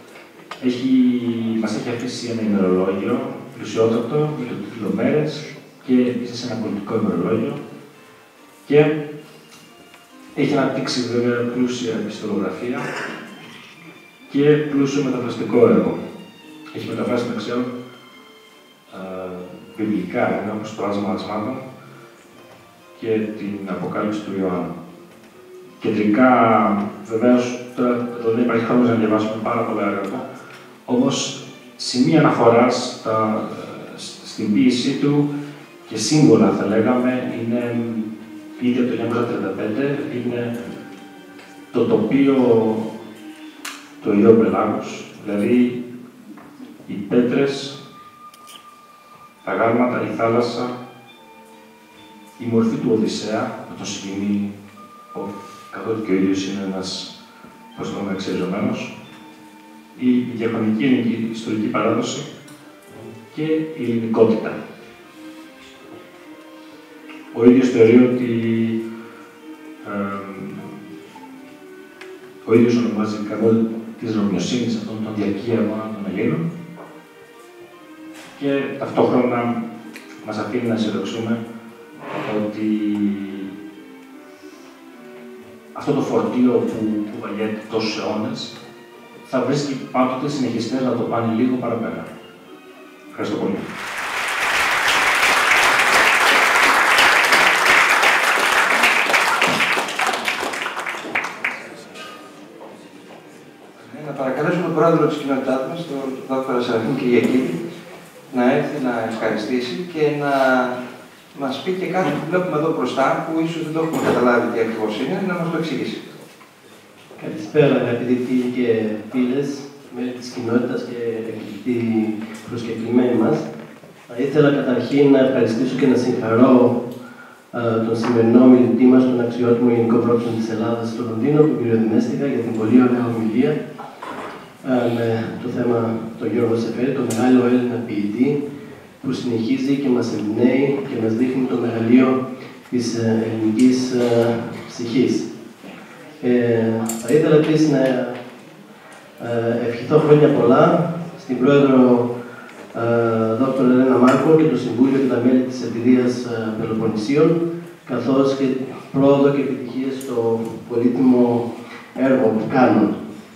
Μας έχει αφήσει ένα ημερολόγιο πλουσιότατο με το τίτλο Μέρες και επίσης ένα πολιτικό ημερολόγιο και έχει αναπτύξει βέβαια πλούσια επιστολογραφία και πλούσιο μεταφραστικό έργο. έχει μεταφράσει μεταξύ βιβλικά, όπως το Άσμα Ασμάτων και την Αποκάλυψη του Ιωάννου. Κεντρικά, βεβαίως, τώρα δεν υπάρχει χρόνος να διαβάσουμε πάρα πολλά έργα, όμως σημεία αναφοράς στην ποίησή του και σύμβολα, θα λέγαμε, είναι ήδη από το 1935, είναι το τοπίο του Αιγαίου Πελάγους, δηλαδή οι πέτρες, τα γάλματα, η θάλασσα, η μορφή του Οδυσσέα, που τον συγκινεί, καθότι και ο ίδιος είναι ένας, πώς το λέμε, εξαιριζομένος, η διαχρονική ελληνική ιστορική παράδοση και η ελληνικότητα. Ο ίδιος θεωρεί ότι ο ίδιος ονομάζει κανόνα της ρομιοσύνης αυτών των διαρκή αγώνων των Ελλήνων και ταυτόχρονα μας αφήνει να αισιοδοξούμε ότι αυτό το φορτίο που κουβαλιέται τόσους αιώνες θα βρίσκει πάντοτε συνεχιστές να το πάνε λίγο παραπέρα. Ευχαριστώ πολύ. Να παρακαλέσουμε τον πρόεδρο της κοινότητάς μας, τον Δ. Σεραφείμ Κυριακίδη, να έρθει να ευχαριστήσει και να μας πει και κάτι που βλέπουμε εδώ μπροστά, που ίσως δεν το έχουμε καταλάβει τι ακριβώς είναι, να μας το εξηγήσει. Καλησπέρα, αγαπητοί φίλοι και φίλες, μέλη της κοινότητας και αγαπητοί προσκεκλημένοι μας. Θα ήθελα καταρχήν να ευχαριστήσω και να συγχαρώ τον σημερινό μιλητή μας, τον αξιότιμο Γενικό Πρόεδρο της Ελλάδας στο Λονδίνο, τον κ. Δινέστηκα, για την πολύ ωραία ομιλία με το θέμα τον Γιώργο Σεφέρη, τον μεγάλο Έλληνα ποιητή, που συνεχίζει και μας εμπνέει και μας δείχνει το μεγαλείο της ελληνικής ψυχής. Θα ήθελα επίσης να ευχηθώ χρόνια πολλά στην Πρόεδρο Δ. Ελένα Μάρκο και το Συμβούλιο και τα μέλη της Εταιρείας Πελοποννησίων, καθώς και πρόοδο και επιτυχία στο πολύτιμο έργο που κάνουν.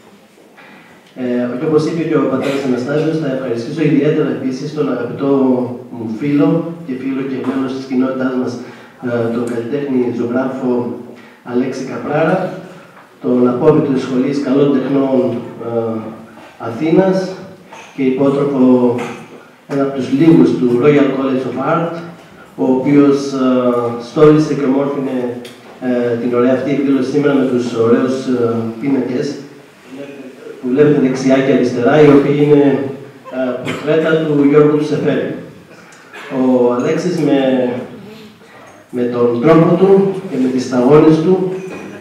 Και όπως είπε και ο πατέρας Αναστάσιος, θα ευχαριστήσω ιδιαίτερα επίσης τον αγαπητό μου φίλο και μέλος της κοινότητάς μας, τον καλλιτέχνη ζωγράφο Αλέξη Καπράρα, τον απόβητο της Σχολής Καλών Τεχνών Αθήνας και υπότροφο ένα από τους λίγους του Royal College of Art, ο οποίος στόλισε και ομόρφινε την ωραία αυτή εκδήλωση σήμερα με τους ωραίους πίνακες που βλέπετε δεξιά και αριστερά, οι οποίοι είναι πορτρέτα του Γιώργου του Σεφέρη. Ο Αλέξης με τον τρόπο του και με τις σταγόνες του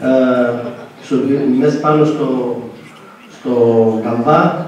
μέσα πάνω στο καμπά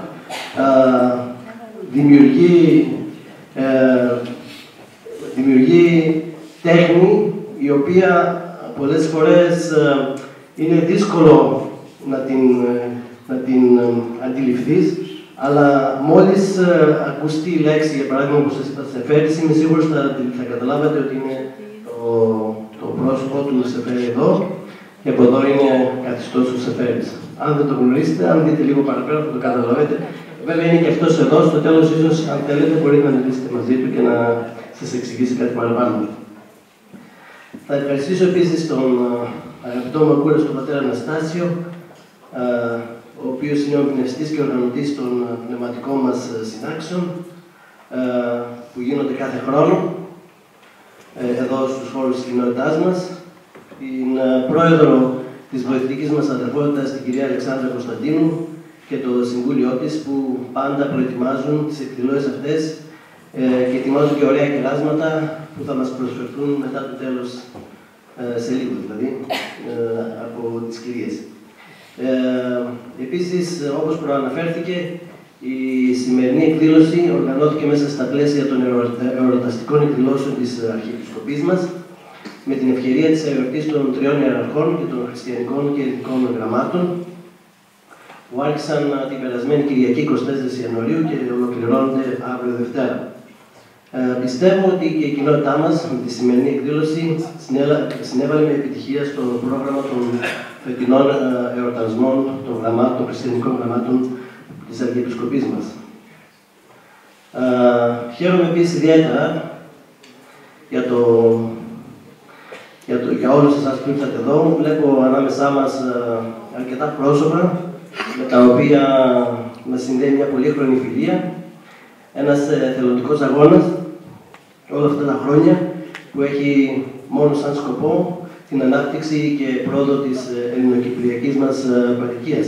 δημιουργεί τέχνη η οποία πολλές φορές είναι δύσκολο να την αντιληφθείς, αλλά μόλις ακουστεί η λέξη, για παράδειγμα, που σας είπα, Σεφέρης, είμαι σίγουρος θα καταλάβετε ότι είναι το πρόσωπο του Σεφέρη εδώ και από εδώ είναι καθιστός του Σεφέρης. Αν δεν το γνωρίζετε, αν δείτε λίγο παραπέρα θα το καταλαβαίνετε. Βέβαια είναι και αυτός εδώ, στο τέλος ίσως αν θέλετε μπορείτε να μιλήσετε μαζί του και να σας εξηγήσει κάτι παραπάνω. Θα ευχαριστήσω επίσης τον αγαπητό μου ακούραστο τον πατέρα Αναστάσιο, ο οποίος είναι ο εμπνευστής και οργανωτής των πνευματικών μας συνάξεων που γίνονται κάθε χρόνο εδώ στους χώρους της κοινότητάς μας, την πρόεδρο της βοηθητικής μας αδερφότητας, την κυρία Αλεξάνδρα Κωνσταντίνου και το συμβούλιο της που πάντα προετοιμάζουν τις εκδηλώσεις αυτές και ετοιμάζουν και ωραία κεράσματα που θα μας προσφερθούν μετά το τέλος, σε λίγο δηλαδή, από τις κυρίες. Επίσης, όπως προαναφέρθηκε, η σημερινή εκδήλωση οργανώθηκε μέσα στα πλαίσια των εορταστικών εκδηλώσεων της Αρχιεπισκοπής μας, με την ευκαιρία της εορτής των τριών ιεραρχών και των χριστιανικών και ελληνικών γραμμάτων, που άρχισαν την περασμένη Κυριακή 24 Ιανουαρίου και ολοκληρώνονται αύριο Δευτέρα. Πιστεύω ότι και η κοινότητά μας με τη σημερινή εκδήλωση συνέβαλε με επιτυχία στο πρόγραμμα των φετινών εορτασμών των χριστιανικών γραμμάτων της Αρχιεπισκοπής μας. Χαίρομαι επίσης ιδιαίτερα για όλους εσάς που ήρθατε εδώ. Βλέπω ανάμεσά μας αρκετά πρόσωπα με τα οποία μας συνδέει μια πολύχρονη φιλία. Ένας εθελοντικός αγώνας όλα αυτά τα χρόνια που έχει μόνο σαν σκοπό την ανάπτυξη και πρόοδο της ελληνοκυπριακής μας παροικίας.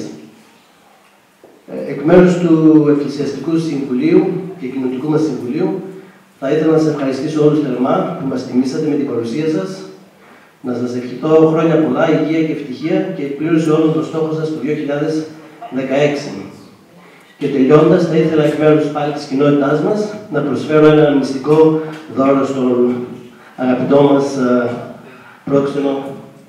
Εκ μέρους του Εκκλησιαστικού Συμβουλίου και Κοινοτικού μας Συμβουλίου, θα ήθελα να σας ευχαριστήσω όλους θερμά που μας τιμήσατε με την παρουσία σας, να σας ευχηθώ χρόνια πολλά, υγεία και ευτυχία και εκπλήρωση όλων των στόχων σας το 2016. Και τελειώντας, θα ήθελα εκ μέρους πάλι της κοινότητάς μας να προσφέρω ένα μυστικό δώρο στον αγαπητό μας πρόξενο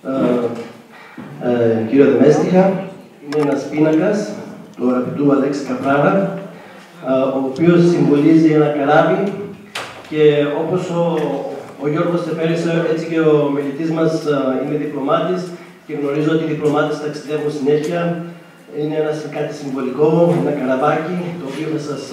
κύριο Δεμέστιχα. Είναι ένας πίνακας του αγαπητού Αλέξη Καπράρα, ο οποίος συμβολίζει ένα καράβι και όπως ο Γιώργος Τεφέρισε, έτσι και ο μιλητής μας είναι διπλωμάτης και γνωρίζω ότι οι διπλωμάτες ταξιδεύουν συνέχεια. Είναι κάτι συμβολικό, ένα καραβάκι, το οποίο θα σας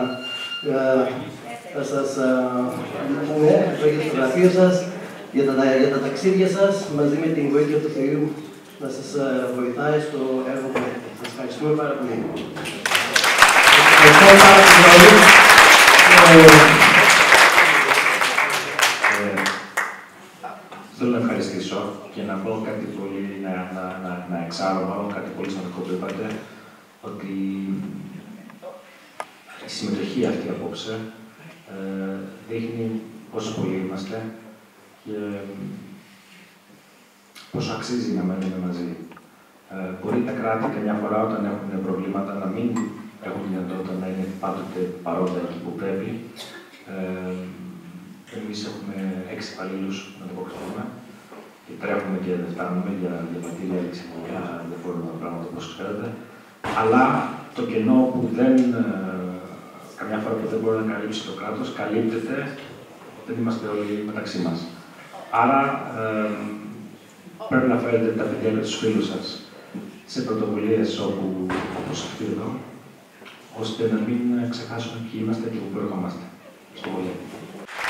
το έχετε στο γραφείο σας για τα ταξίδια σας, μαζί με την βοήθεια του Θεού να σας βοηθάει στο έργο που έχετε. Σας ευχαριστούμε πάρα πολύ. Θέλω να ευχαριστήσω και να πω κάτι πολύ, να εξάρω μάλλον κάτι πολύ σημαντικό που είπατε, ότι η συμμετοχή αυτή απόψε δείχνει πόσο πολλοί είμαστε και πόσο αξίζει να μένουμε μαζί. Μπορεί τα κράτη καμιά φορά όταν έχουν προβλήματα να μην έχουν δυνατότητα να είναι πάντοτε παρόντα εκεί που πρέπει. Εμείς έχουμε 6 υπαλλήλους να το αποκτήσουμε και τρέχουμε και δεν φτάνουμε για διαβατήρια, λεξιμότητα, διαφόρων πράγματα όπως ξέρετε. Αλλά το κενό που καμιά φορά που δεν μπορεί να καλύψει το κράτος, καλύπτεται όταν είμαστε όλοι μεταξύ μας. Άρα πρέπει να φέρετε τα παιδιά και τους φίλους σας σε πρωτοβουλίες όπως αυτή εδώ, ώστε να μην ξεχάσουμε ποιοι είμαστε και πού προερχόμαστε. Στο πολύ.